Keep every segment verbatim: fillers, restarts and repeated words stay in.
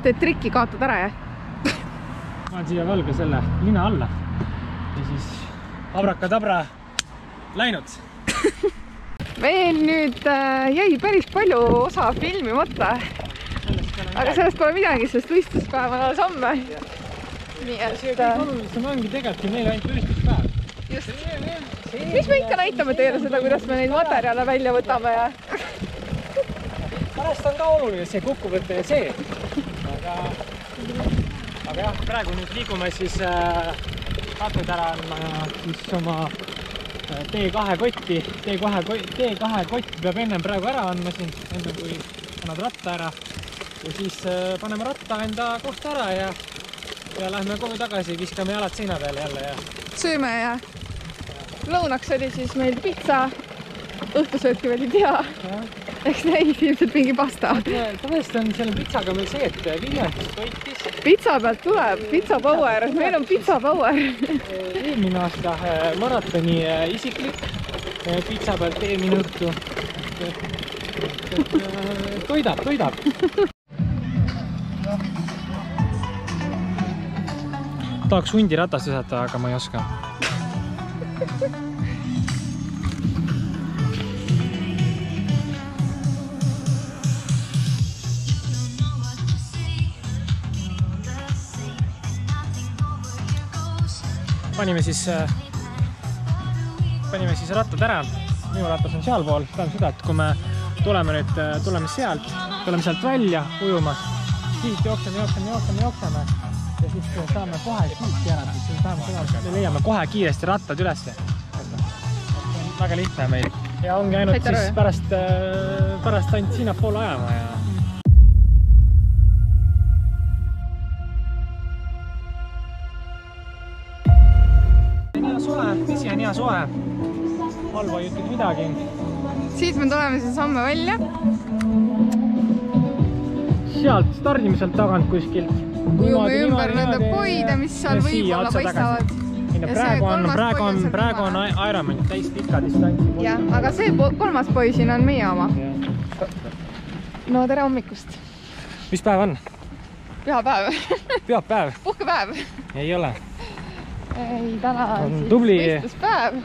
teed trikki, kaotad ära, jah? Ma olen siia valge selle lina alla ja siis abrakadabra läinud. Meil nüüd äh, jäi päris palju osa filmimata. Aga sellest pole midagi, sest võistluspäev on alles homme. Nii et... See kõige olulisem ongi tegelikult meil ainult võistluspäev. Just. Mis me ikka näitame teile seda, kuidas me neid materjale välja võtame ja... Pärast on ka oluline see kokkuvõte ja see. Aga, aga jah, praegu nüüd liigume siis äh, katud ära äh, siis oma äh, T kahe kotti. T kahe kott peab ennem praegu ära andma siin, enne kui annad ratta ära. Ja siis äh, paneme ratta enda kohta ära ja, ja lähme kohe tagasi, viskame jalad seina peale jälle. Ja... Sööme ja lõunaks oli siis meil pitsa. Õhtusöötki veel ei tea. Ja. Eks näis ilmselt mingi pasta. Tavaliselt on selle pitsaga meil see, et Viljandis toitis. Pitsa pealt tuleb, pitsa power. Meil on pitsa power. Eelmine aasta maratoni isiklik pitsa pealt eelmine õhtu. Toidab, toidab. Tahaks hundi ratast visata, aga ma ei oska. Panime siis, panime siis rattad ära. Minu rattas on sealpool. Tähendab seda, et kui me tuleme nüüd, tuleme sealt, tuleme sealt välja ujumas, siit jookseme, jookseme, jookseme, jookseme ja siis saame kohe kiiresti ära. Me leiame kohe kiiresti rattad üles. Väga lihtne meil. Ja ongi ainult Aitäh, siis pärast, pärast ainult sinna poole ajama ja vesi on hea soe, halva ei ütled midagi. Siit me tuleme siis samme välja. Sealt stardime sealt tagant kuskilt. Ujume ümber nende poide, mis seal võib-olla paistavad. Praegu on, praegu on, praegu on Ironman täis pika distantsi. Jah, aga see kolmas poi siin on meie oma. No tere hommikust. Mis päev on? Pühapäev. Pühapäev? Puhkepäev. Ei ole. Ei, täna on siis tubli... võistluspäev.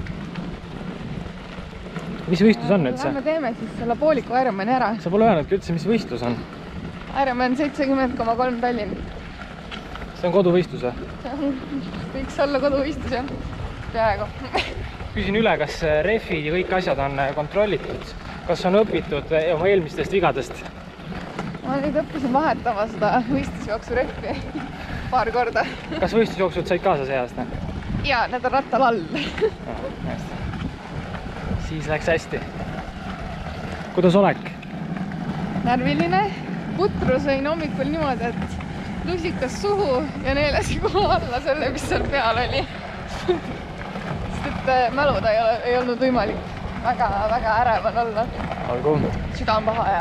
Mis võistlus on nüüd see? Lähme teeme siis selle pooliku Ironmani ära. Sa pole öelnudki üldse, mis võistlus on? Ironman seitsekümmend koma kolm Tallinn. See on koduvõistlus või? Võiks olla koduvõistlus, jah. Peaaegu. Küsin üle, kas refid ja kõik asjad on kontrollitud? Kas on õpitud oma eelmistest vigadest? Ma nüüd õppisin vahetama seda võistlusjooksu refi paar korda. Kas võistlusjooksud said kaasa see aasta? Jaa, need on rattal all. No, siis läks hästi. Kuidas olek? Närviline. Putru sõin hommikul niimoodi, et lusikas suhu ja neelasi kohe alla selle, mis seal peal oli. Sest et mäluda ei, ole, ei olnud võimalik. Väga, väga ärev on olla. Olgu. Süda on paha ja...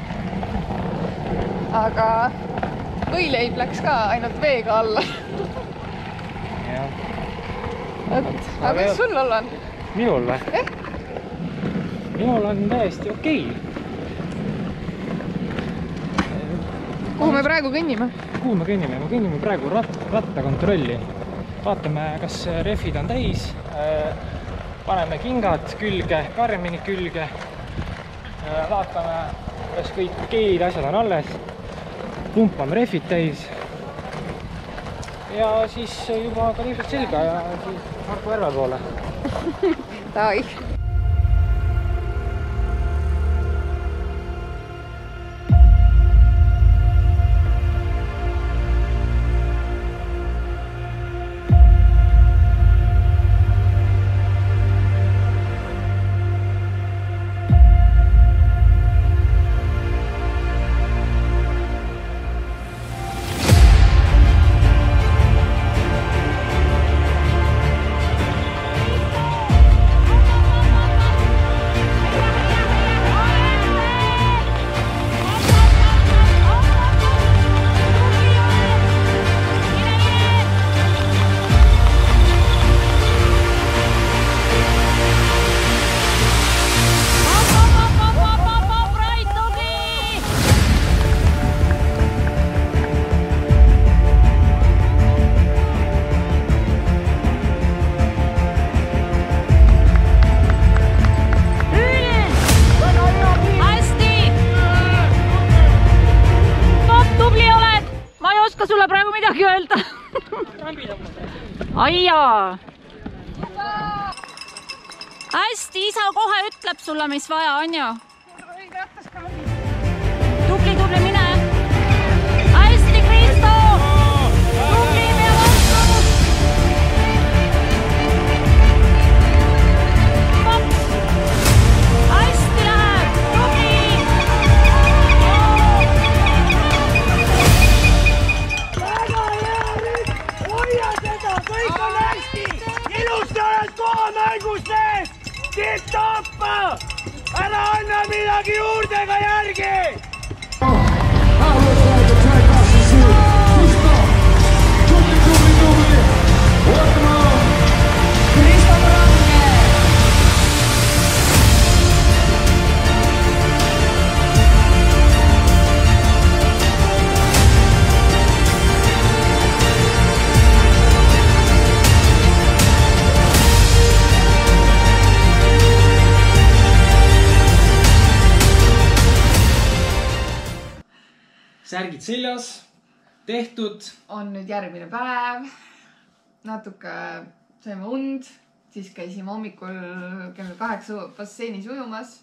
Aga võileib läks ka ainult veega alla. Aga mis sul olla on? Minul või? Eh? Minul on täiesti okei. Kuhu me praegu kõnnime? Kuhu me kõnnime? Me kõnnime praegu rat, rattakontrolli. Vaatame, kas refid on täis. Paneme kingad külge, karmini külge. Vaatame, kas kõik keelid asjad on alles. Pumpame refid täis ja siis juba ka ilmselt selga ja siis Marko Järve poole. Davai. oska sulle praegu midagi öelda. Aijaa. Hästi, isa kohe ütleb sulle, mis vaja on ju. Tubli, tubli, mine. Hästi, Kristo. Tubli, mine vastu. Pops. Hästi läheb. Tubli. Väga hea nüüd. Hoia seda, kõik on hästi. Ilusti oled koha mängus sees. Tipp toppa. Ära anna midagi juurde ka järgi. Särgid seljas, tehtud. On nüüd järgmine päev. Natuke saime und, siis käisime hommikul kell kaheksa basseinis ujumas.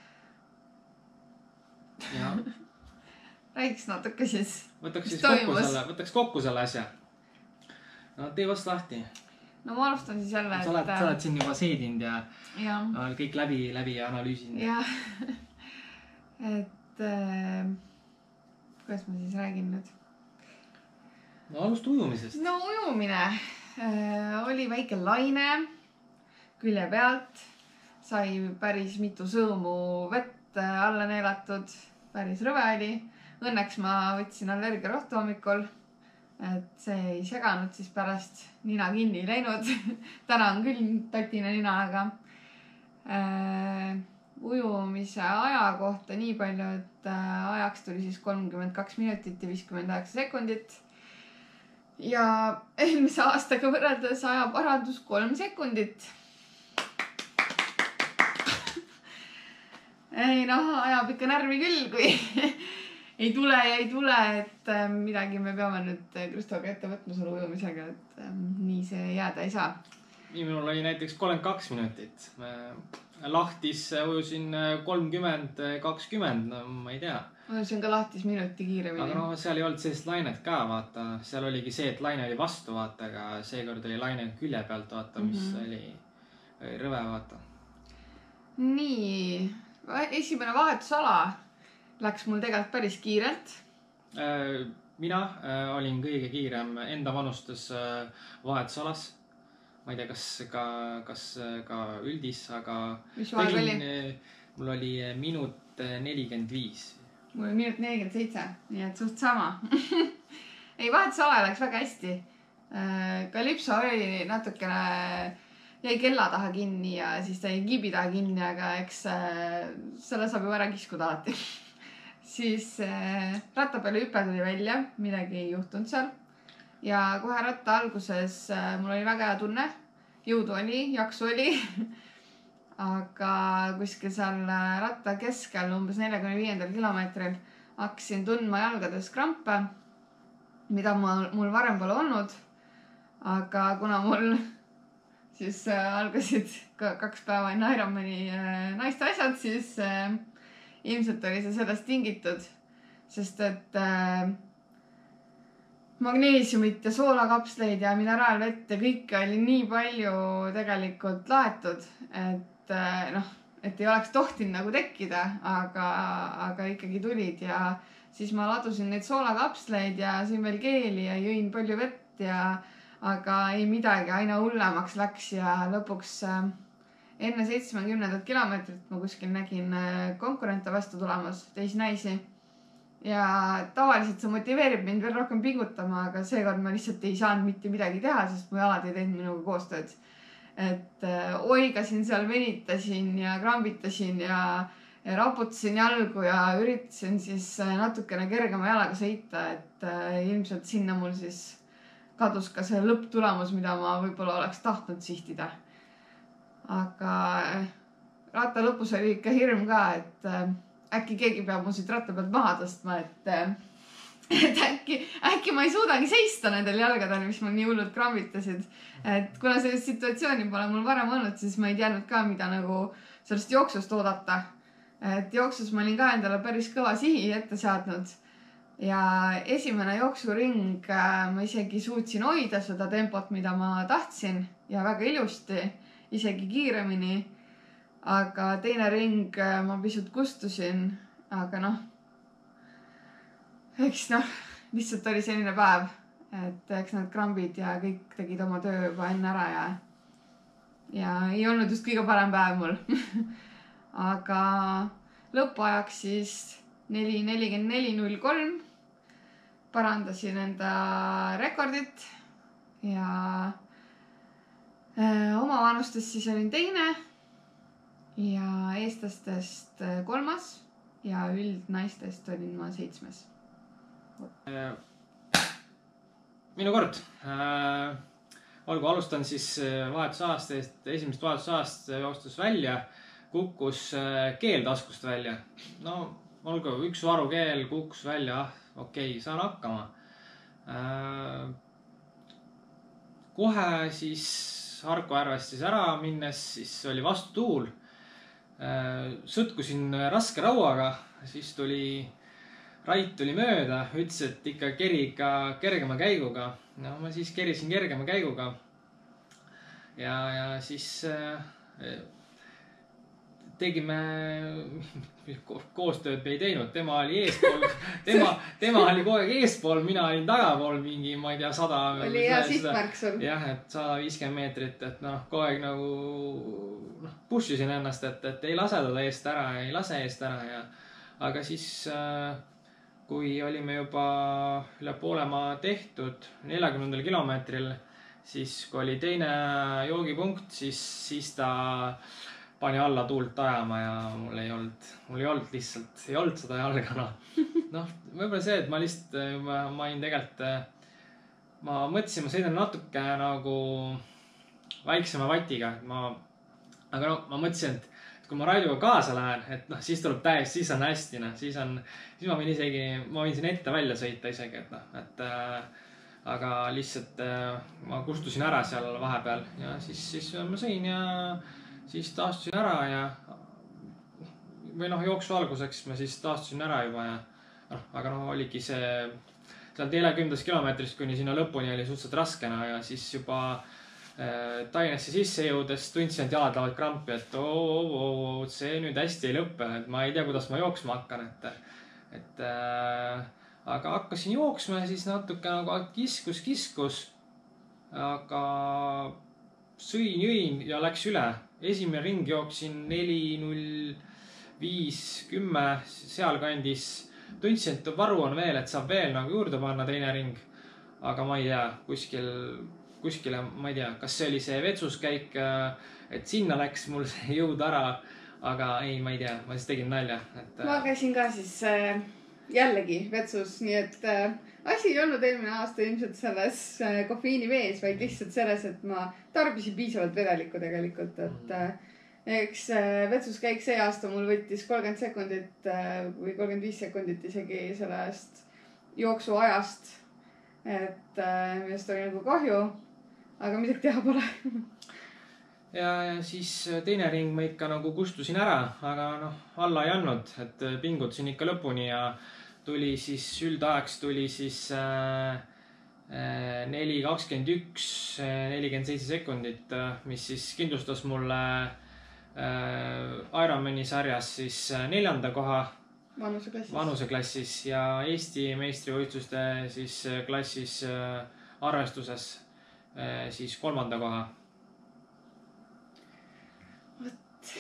Ja. Räägiks natuke siis. Võtaks siis kokku selle, võtaks kokku selle asja. No tee vast lahti. No ma alustan siis jälle, et... Sa oled, sa oled siin juba seedinud ja, ja. kõik läbi, läbi analüüsinud. Ja. Et... kuidas ma siis räägin nüüd? No alust ujumisest. No ujumine. Äh, oli väike laine külje pealt. Sai päris mitu sõõmu vett alla neelatud. Päris rõve oli. Õnneks ma võtsin allergiarohtu hommikul. Et see ei seganud siis pärast nina kinni ei läinud. Täna on küll tatine nina, aga... Äh, ujumise aja kohta nii palju, et ajaks tuli siis kolmkümmend kaks minutit ja viiskümmend üheksa sekundit. Ja eelmise aastaga võrreldes aja parandus kolm sekundit. Ei noh, ajab ikka närvi küll, kui ei tule ja ei tule, et midagi me peame nüüd Kristoga ette võtma selle ujumisega, et nii see jääda ei saa. Minul oli näiteks kolmkümmend kaks minutit. Lahtis ujusin kolmkümmend kakskümmend, no ma ei tea. Ujusin ka lahtis minuti kiiremini. Aga no seal ei olnud sellist lainet ka, vaata. Seal oligi see, et laine oli vastu, vaata, aga seekord oli laine külje pealt, vaata, mis mm-hmm. oli, oli rõve, vaata. Nii, esimene vahetusala läks mul tegelikult päris kiirelt. Mina olin kõige kiirem enda vanustes vahetusalas. Ma ei tea, kas ka, kas ka üldis, aga... Mis vaeg oli? Mul oli minut nelikümmend viis. Mul oli minut nelikümmend seitse, nii et suht sama. Ei, vahetusala läks väga hästi. Kalipso oli natukene... jäi kella taha kinni ja siis ta jäi kiibi taha kinni, aga eks selle saab ju ära kiskuda alati. Siis ratta peale hüpe tuli välja, midagi ei juhtunud seal. Ja kohe ratta alguses mul oli väga hea tunne. Jõudu oli, jaksu oli. Aga kuskil seal ratta keskel, umbes neljakümne viiendal kilomeetril, hakkasin tundma jalgades krampe, mida mul varem pole olnud. Aga kuna mul siis algasid kaks päeva enne Ironmani naiste asjad, siis ilmselt oli see sellest tingitud, sest et magneesiumit ja soolakapsleid ja mineraalvett ja kõike oli nii palju tegelikult laetud, et noh, et ei oleks tohtinud nagu tekkida, aga, aga ikkagi tulid ja siis ma ladusin neid soolakapsleid ja sõin veel keeli ja jõin palju vett ja aga ei midagi, aina hullemaks läks ja lõpuks enne seitsmekümnendat kilomeetrit ma kuskil nägin konkurente vastu tulemas, teisi naisi. Ja tavaliselt see motiveerib mind veel rohkem pingutama, aga seekord ma lihtsalt ei saanud mitte midagi teha, sest mu jalad ei teinud minuga koostööd. Et oigasin seal, venitasin ja krambitasin ja raputasin jalgu ja üritasin siis natukene kergema jalaga sõita, et ilmselt sinna mul siis kadus ka see lõpptulemus, mida ma võib-olla oleks tahtnud sihtida. Aga ratta lõpus oli ikka hirm ka, et äkki keegi peab mu siit ratta pealt maha tõstma, et et äkki, äkki ma ei suudagi seista nendel jalgadel, mis mul nii hullud krambitasid. Et kuna sellist situatsiooni pole mul varem olnud, siis ma ei teadnud ka, mida nagu sellest jooksust oodata. Et jooksus ma olin ka endale päris kõva sihi ette seadnud. Ja esimene jooksuring ma isegi suutsin hoida seda tempot, mida ma tahtsin ja väga ilusti, isegi kiiremini. Aga teine ring ma pisut kustusin, aga noh, eks noh, lihtsalt oli selline päev, et eks need krambid ja kõik tegid oma töö juba enne ära ja, ja ei olnud just kõige parem päev mul. Aga lõpuajaks siis neli nelikümmend neli null kolm parandasin enda rekordit ja öö, oma vanustest siis olin teine ja eestlastest kolmas ja üldnaistest olin ma seitsmes. Minu kord. Äh, olgu, alustan siis vahetusaastast, esimest vahetusaast joostus välja, kukkus keel taskust välja. No, olgu, üks varukeel kukkus välja, okei, okay, saan hakkama. Äh, kohe siis Harku Järvest siis ära minnes, siis oli vastu tuul. Äh, sõtkusin raske rauaga, siis tuli Rait tuli mööda, ütles, et ikka keri ikka kergema käiguga. No ma siis kerisin kergema käiguga. Ja, ja siis äh, tegime koostööd me ei teinud. Tema oli eespool, tema, tema oli kogu aeg eespool, mina olin tagapool mingi, ma ei tea, sada. Oli hea sihtmärk sul. Jah, et sada viiskümmend meetrit, et noh, kogu aeg nagu noh, pushisin ennast, et, et ei lase teda eest ära, ei lase eest ära ja aga siis äh, kui olime juba üle poolemaa tehtud neljakümnendal kilomeetril, siis kui oli teine joogipunkt, siis, siis ta pani alla tuult ajama ja mul ei olnud, mul ei olnud lihtsalt, ei olnud seda jalga. Noh, võib-olla see, et ma lihtsalt, ma, ma olin tegelikult, ma mõtlesin, ma sõidan natuke nagu väiksema vatiga, ma, aga no, ma mõtlesin, et kui ma Raiduga kaasa lähen, et noh, siis tuleb täiesti, siis on hästi, noh, siis on, siis ma võin isegi, ma võin siin ette välja sõita isegi, et noh, et äh, aga lihtsalt äh, ma kustusin ära seal vahepeal ja siis, siis ma sõin ja siis taastusin ära ja või noh, jooksu alguseks ma siis taastusin ära juba ja noh, aga noh, oligi see seal neljakümnendast kilomeetrist kuni sinna lõpuni oli suhteliselt raskena ja siis juba Tainesse sisse jõudes tundsin, et jalad lähevad krampi, et oo, oo, oo, see nüüd hästi ei lõppe, et ma ei tea, kuidas ma jooksma hakkan, et, et äh, aga hakkasin jooksma ja siis natuke nagu kiskus, kiskus, aga sõin, jõin ja läks üle. Esimene ring jooksin neli null viis kümme seal kandis. Tundsin, et varu on veel, et saab veel nagu juurde panna teine ring, aga ma ei tea, kuskil kuskile, ma ei tea, kas see oli see vetsuskäik, et sinna läks mul see jõud ära, aga ei, ma ei tea, ma siis tegin nalja. Et, ma käisin ka siis äh, jällegi vetsus, nii et äh, asi ei olnud eelmine aasta ilmselt selles äh, kofeiini vees, vaid lihtsalt selles, et ma tarbisin piisavalt vedelikku tegelikult, et äh, eks äh, vetsuskäik see aasta mul võttis kolmkümmend sekundit äh, või kolmkümmend viis sekundit isegi sellest jooksu ajast, et äh, millest oli nagu kahju. Aga midagi teha pole. ja, ja siis teine ring ma ikka nagu kustusin ära, aga noh, alla ei andnud, et pingutasin ikka lõpuni ja tuli siis üldajaks tuli siis äh, neli kakskümmend üks nelikümmend seitse sekundit, mis siis kindlustas mulle äh, Ironmani sarjas siis neljanda koha vanuseklassis, vanuseklassis ja Eesti meistrivõistluste siis klassis äh, arvestuses siis kolmanda koha. Võt,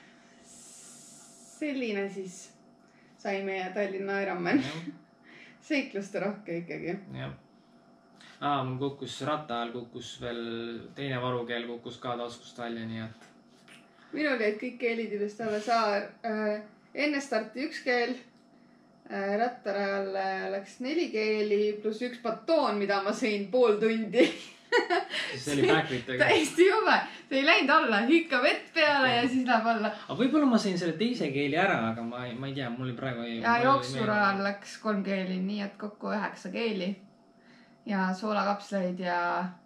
selline siis sai meie Tallinna Ironman. Seikluste rohke ikkagi. Jah. Aa, mul kukkus ratta ajal, kukkus veel teine varukeel, kukkus ka taskust välja, nii et. Minul jäid kõik keelid ilust alla saar. Enne starti üks keel, rattarajal läks neli keeli pluss üks batoon, mida ma sõin pool tundi. see oli päkritega. Täiesti jube. See ei läinud alla, hükka vett peale ja siis läheb alla. Aga võib-olla ma sain selle teise keeli ära, aga ma, ma ei tea, mul oli praegu... Ja jooksurajal läks kolm keeli, nii et kokku üheksa keeli. Ja soolakapsleid ja...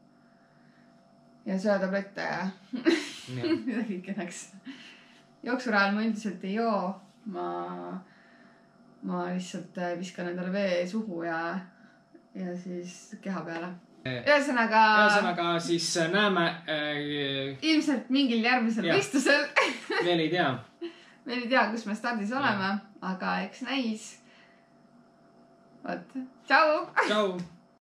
Ja söötablette ja... Mida kõike läks. Jooksurajal ma üldiselt ei joo. Ma... Ma lihtsalt viskan endale vee suhu ja, ja siis keha peale. Ühesõnaga... Ühesõnaga siis näeme... Äh, ilmselt mingil järgmisel võistlusel. Veel ei tea. Veel ei tea, kus me stardis oleme, aga eks näis. Võt. Tšau! Tšau!